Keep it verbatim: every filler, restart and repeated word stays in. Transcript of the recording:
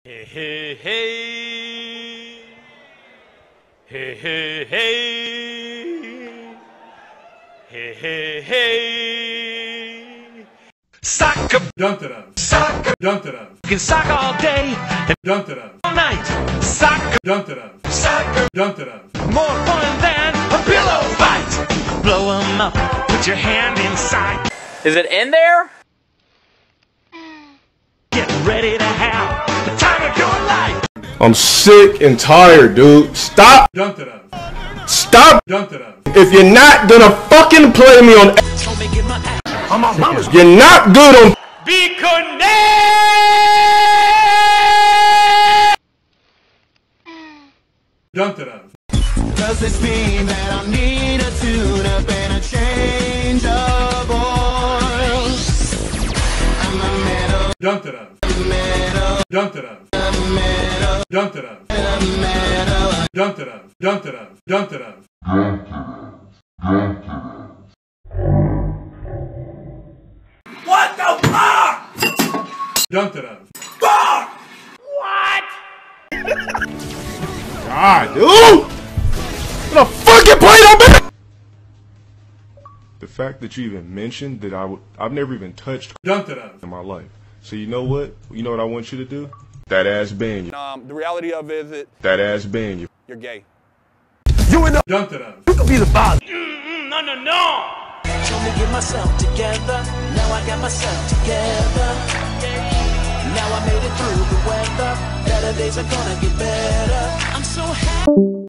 Hey, hey, hey. Hey, hey, hey. Hey, hey, hey. Soccer. Duh Tah Duhs. Soccer. Duh Tah Duhs. You can sock all day and Duh Tah Duhs. all night. Soccer. Duh Tah Duhs. Soccer. Duh Tah Duhs. More fun than a pillow fight. Blow 'em up. Put your hand inside. Is it in there? Get ready to have the time of your life. I'm sick and tired, dude. Stop. Duh Tah Duhs. Stop. Duh Tah Duhs. If you're not gonna fucking play me on, Don't make it my ass. I'm on mama's. you're not good on. Be connected. Duh Tah Duhs. Does this mean that I need a tune-up and a change of oil? I'm a metal, Duh Tah Duhs. metal, Duh Tah Duhs. metal, Duh Tah Duhs. metal. Duh Tah Duhs. Duh Tah Duhs. Duh Tah Duhs. What the fuck? Duh Tah Duhs. Fuck! What? God, dude. What a fucking play on me. The fact that you even mentioned that I w I've never even touched Duh Tah Duhs. in my life. So you know what? You know what I want you to do? That ass bang you. Um, the reality of it is that That ass bang you. you're gay. Duh Tah Duhs. Mm-mm, no, no, no. Let me get myself together. Now I got myself together. Now I made it through the weather. Better days are gonna get better. I'm so happy.